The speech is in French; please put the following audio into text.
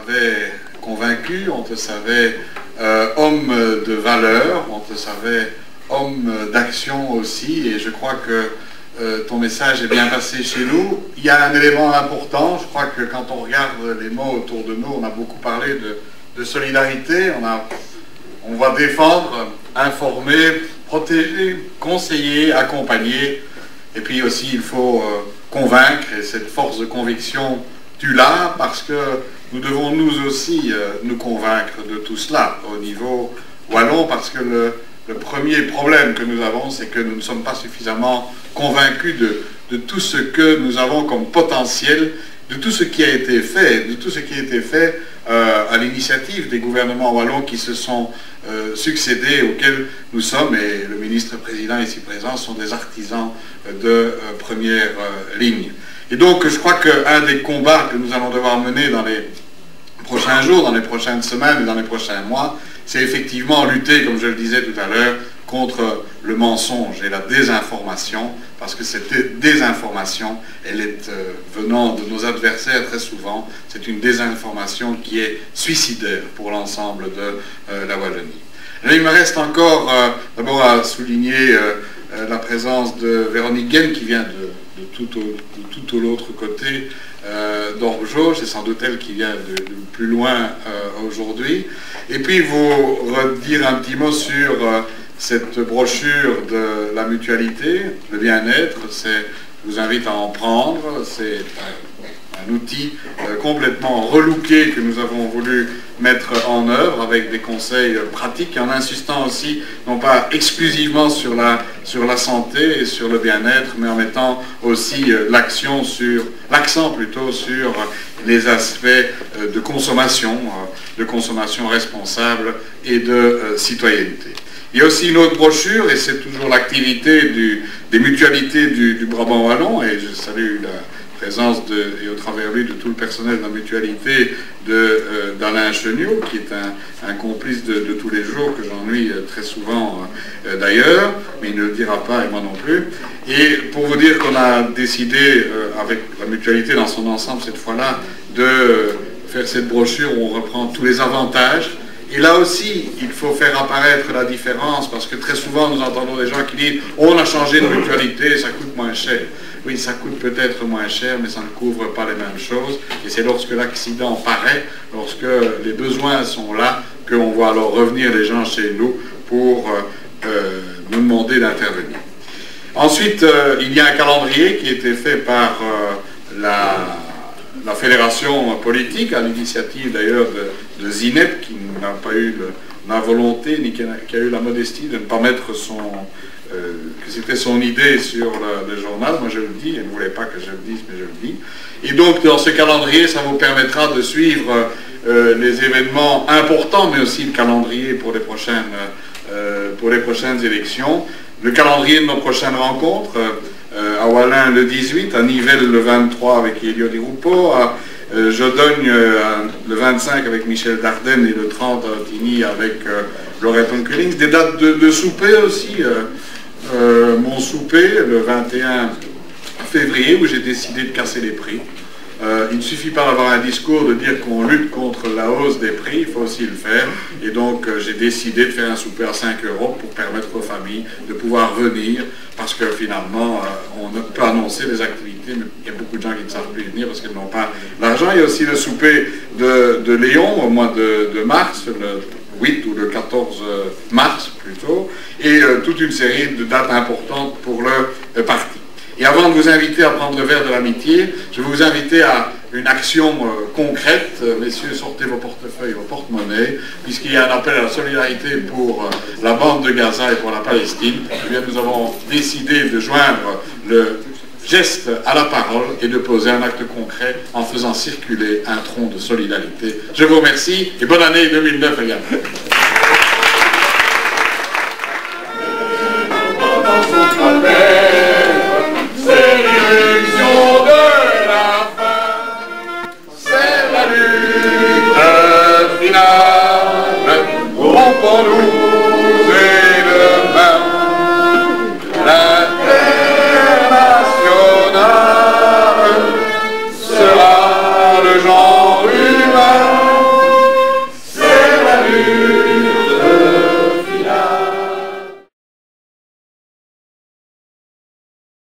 savait convaincu, on te savait homme de valeur, on te savait homme d'action aussi, et je crois que ton message est bien passé chez nous. Il y a un élément important, je crois que quand on regarde les mots autour de nous, on a beaucoup parlé de solidarité, on va défendre, informer, protéger, conseiller, accompagner, et puis aussi il faut convaincre, et cette force de conviction, tu l'as, parce que nous devons nous aussi nous convaincre de tout cela au niveau wallon, parce que le premier problème que nous avons, c'est que nous ne sommes pas suffisamment convaincus de tout ce que nous avons comme potentiel, de tout ce qui a été fait, à l'initiative des gouvernements wallons qui se sont succédés, auxquels nous sommes, et le ministre-président ici présent, sont des artisans de première ligne. Et donc, je crois qu'un des combats que nous allons devoir mener dans les prochains jours, dans les prochaines semaines et dans les prochains mois, c'est effectivement lutter, comme je le disais tout à l'heure, contre le mensonge et la désinformation, parce que cette désinformation, elle est venant de nos adversaires très souvent, c'est une désinformation qui est suicidaire pour l'ensemble de la Wallonie. Là, il me reste encore d'abord à souligner la présence de Véronique Gaine qui vient de tout au l'autre côté d'Orbejo, c'est sans doute elle qui vient de plus loin aujourd'hui. Et puis vous redire un petit mot sur cette brochure de la mutualité, le bien-être, je vous invite à en prendre, c'est un outil complètement relooké que nous avons voulu mettre en œuvre avec des conseils pratiques, en insistant aussi, non pas exclusivement sur la santé et sur le bien-être, mais en mettant aussi l'accent plutôt sur les aspects de consommation responsable et de citoyenneté. Il y a aussi une autre brochure, et c'est toujours l'activité des mutualités du Brabant wallon, et je salue la présence et au travers lui de tout le personnel de la mutualité d'Alain Cheniot, qui est un complice de tous les jours, que j'ennuie très souvent d'ailleurs, mais il ne le dira pas, et moi non plus. Et pour vous dire qu'on a décidé, avec la mutualité dans son ensemble cette fois-là, de faire cette brochure où on reprend tous les avantages. Et là aussi, il faut faire apparaître la différence, parce que très souvent, nous entendons des gens qui disent « on a changé de mutualité, ça coûte moins cher ». Oui, ça coûte peut-être moins cher, mais ça ne couvre pas les mêmes choses. Et c'est lorsque l'accident paraît, lorsque les besoins sont là, qu'on voit alors revenir les gens chez nous pour nous demander d'intervenir. Ensuite, il y a un calendrier qui a été fait par la fédération politique, à l'initiative d'ailleurs de Zineb, qui n'a pas eu la volonté, ni qui a eu la modestie de ne pas mettre que c'était son idée sur le journal. Moi je le dis, elle ne voulait pas que je le dise, mais je le dis. Et donc dans ce calendrier, ça vous permettra de suivre les événements importants, mais aussi le calendrier pour les prochaines élections. Le calendrier de nos prochaines rencontres, à Wallin le 18, à Nivelles le 23 avec Elio Di Rupo, à Jodogne le 25 avec Michel Dardenne et le 30 à Otigny avec Laurette Onkelings. Des dates de souper aussi. Mon souper le 21 février où j'ai décidé de casser les prix. Il ne suffit pas d'avoir un discours, de dire qu'on lutte contre la hausse des prix, il faut aussi le faire. Et donc j'ai décidé de faire un souper à 5 € pour permettre aux familles de pouvoir venir, parce que finalement on peut annoncer des activités, mais il y a beaucoup de gens qui ne savent plus venir parce qu'ils n'ont pas l'argent. Il y a aussi le souper de Léon au mois de mars, le 8 ou le 14 mars plutôt, et toute une série de dates importantes pour le parti. Et avant de vous inviter à prendre le verre de l'amitié, je vais vous inviter à une action concrète. Messieurs, sortez vos portefeuilles, vos porte-monnaies, puisqu'il y a un appel à la solidarité pour la bande de Gaza et pour la Palestine. Eh bien, nous avons décidé de joindre le geste à la parole et de poser un acte concret en faisant circuler un tronc de solidarité. Je vous remercie et bonne année 2009 également. Sera le genre humain Dieu.